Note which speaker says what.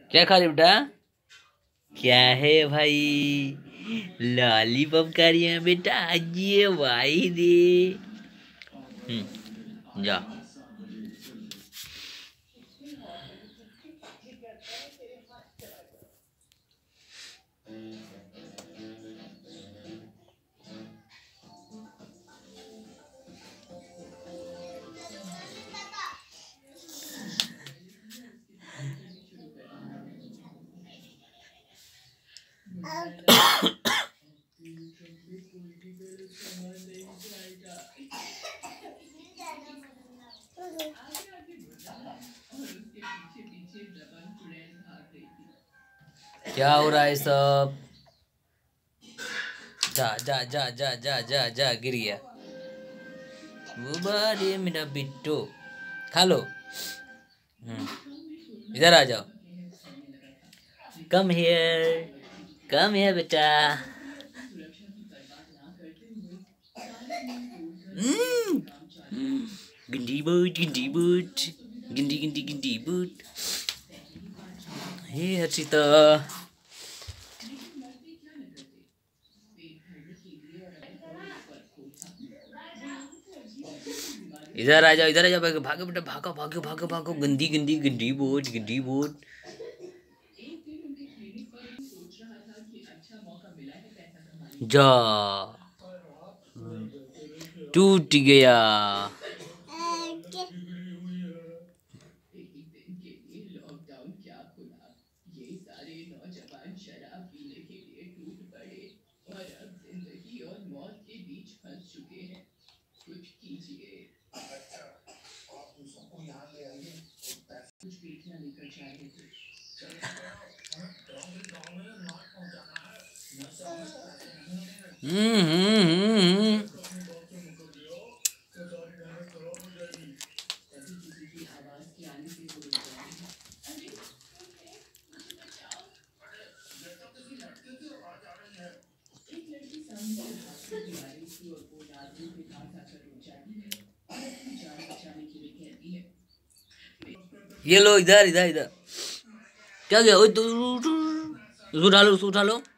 Speaker 1: क्या खा रही बेटा? क्या है भाई? लॉलीपॉप खा रही है बेटा? ये भाई दे। जा। क्या हो रहा है सब? जा जा जा जा जा जा जा, गिर गया वो। बारे मेरा बिट्टू, खा लो। इधर आ जाओ। कम हियर बेटा। गिंडी बूट गिंडी बूट। हे हर्षिता, इधर आ जाओ भागो बेटा, भागो भागो भागो भागो। गिंडी बूट। जा, टूट गया। ये लो, इधर। क्या गया? उसको उठा लो।